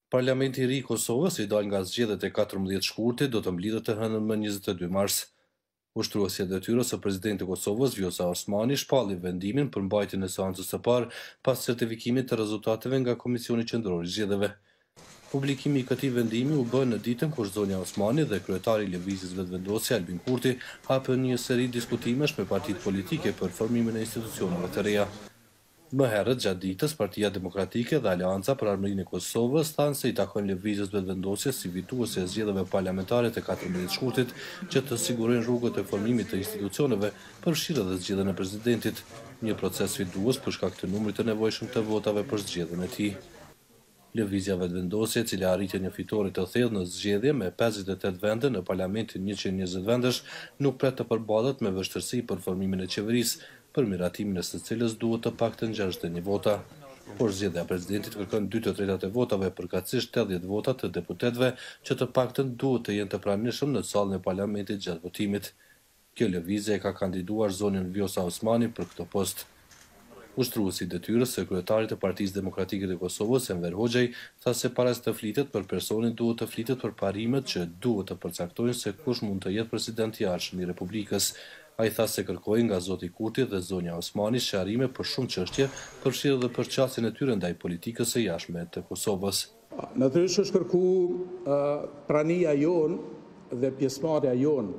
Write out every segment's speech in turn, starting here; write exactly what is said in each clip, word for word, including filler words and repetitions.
Parlamenti i ri i Kosovës, i dal nga zgjedhjet e katërmbëdhjetë shkurtit, do të mblidhet të hënën më njëzet e dy mars. Ushtruesja e detyrës së presidentit të Kosovës, Vjosa Osmani, shpalli vendimin për mbajtjen e seancës së parë pas certifikimit të rezultateve nga Komisioni Qendror i Zgjedhjeve. Publikimi i këtij vendimi u bë në ditën kur zonja Osmani dhe kryetari i Lëvizjes Vetëvendosje Albin Kurti hapën një seri diskutimesh me partitë politike për formimin e institucioneve të reja. Më herët gjatë ditës, Partia Demokratike dhe Aleanca për Armërinë e Kosovës thanë se i takojnë Lëvizjes Vetëvendosje si fituese e zgjedhjeve parlamentare të katërmbëdhjetë shkurtit që të sigurojnë rrugët e formimit të institucioneve, përfshirë edhe zgjedhjen e presidentit, një proces fitues për shkak të numrit të nevojshëm të votave për zgjedhjen e tij. Lëvizja Vetëvendosje, e cila arriti një fitore të thellë në zgjedhje me pesëdhjetë e tetë vende në parlamentin njëqind e njëzet vendesh, nuk pret të përballet me vështirësi për formimin e qeverisë, për miratimin e së cilës duhet të paktën gjashtëdhjetë e një vota. Por zgjedhja e presidentit kërkon dy të tretat e votave, përkatësisht tetëdhjetë vota të deputetëve që të paktën duhet të jenë të pranishëm në sallën e parlamentit gjatë votimit. Kjo lëvizje e ka kandiduar zonjën Vjosa Osmani për këtë post. Ushtruesi i detyrës së kryetarit të Partisë Demokratike të Kosovës, Enver Hoxhaj, tha se para se të flitet për personin duhet të flitet për parimet që duhet të përcaktojnë se kush mund të jetë presidenti i ardhshëm i Republikës. Ai tha se kërkoi nga zoti Kurti dhe zonja Osmani sqarime për shumë çështje, përfshirë edhe përqasjen e tyre ndaj politikës së jashtme të Kosovës. Natyrisht është kërku uh, prania jon dhe pjesëmarrja jon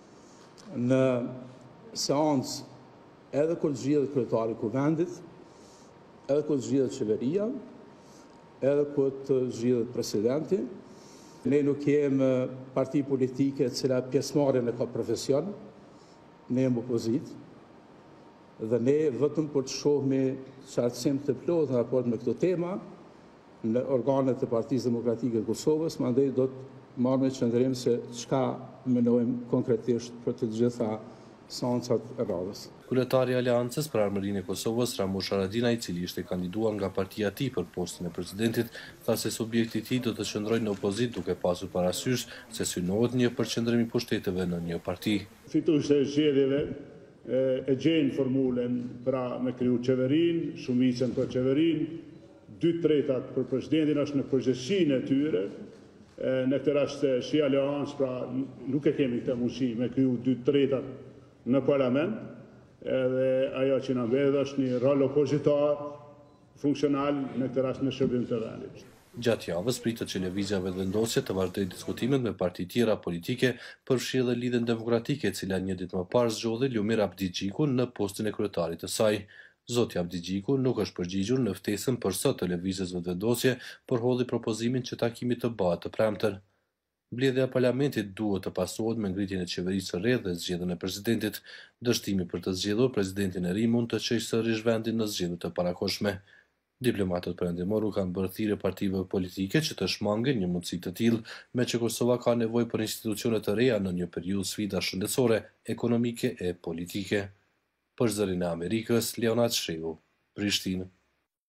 në seancë edhe kur zgjedhet kryetari i kuvendit, edhe kur zgjedhet qeveria, edhe kur zgjedhet presidenti. Ne nuk jemi parti politike e cila pjesëmarrjen e ka profesion, ne jemi opozit, dhe ne vetëm për të shohme qartësim të plotë në raport me këto tema në organet e Partisë Demokratike të Kosovës, mandej do të marrë me qëndërim se çka menojmë konkretisht për të gjitha seancat e radhës. Kryetari i Aleancës për Armërinë e Kosovës, Ramush Haradinaj, i cili ishte kandiduar nga partia e tij për postin e presidentit, tha se subjekti i tij do të qëndrojë në opozit duke pasur parasysh se synohet një përqendrim i pushteteve në një parti. Fituesi e zgjedhjeve e gjejnë formulën pra me kriju qeverinë, shumicën për qeverinë, dy tretat për presidentin është në përgjegjësinë e tyre. Në këtë rast si Aleancë, pra nuk e kemi këtë mundësi me kriju dy tretat në parlament, edhe ajo që na mbledh është një rol opozitar funksional në këtë rast në shërbim të vendit. Gjatë javës pritet që lëvizja Vetëvendosje të vazhdojë diskutimet me parti tjera politike, përfshirë edhe Lidhjen Demokratike, e cila një ditë më parë zgjodhi Lumir Abdigjiku në postin e kryetarit të saj. Zoti Abdigjiku nuk është përgjigjur në ftesën për sot të lëvizjes Vetëvendosje, por hodhi propozimin që takimi të bëhet të premten. Mbledhja e parlamentit duhet të pasohet me ngritjen e qeverisë së re dhe zgjedhjen e presidentit. Dështimi për të zgjedhur presidentin e ri mund të çojë sërish vendin në zgjedhjet e parakohshme. Diplomatët perëndimorë kanë bërë thirrje partive politike që të shmangin një mundësi të tillë, me që Kosova ka nevojë për institucione të reja në një periudhë sfida shëndetësore, ekonomike e politike. Për Zërin e Amerikës, Leonard Sheu, Prishtinë.